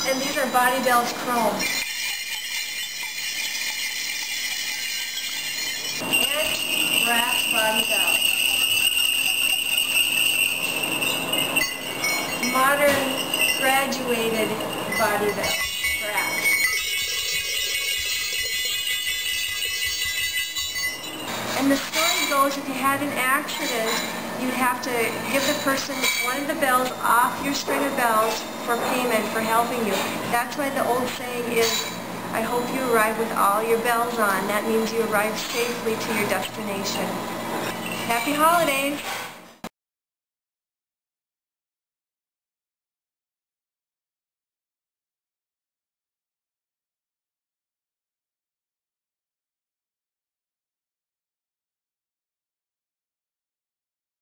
And these are Bobbie Bells Chrome. And brass Bobbie Bells. Modern graduated Bobbie Bells. Brass. And the story goes, if you had an accident, you'd have to give the person one of the bells off your string of bells for payment for helping you. That's why the old saying is, I hope you arrive with all your bells on. That means you arrive safely to your destination. Happy holidays!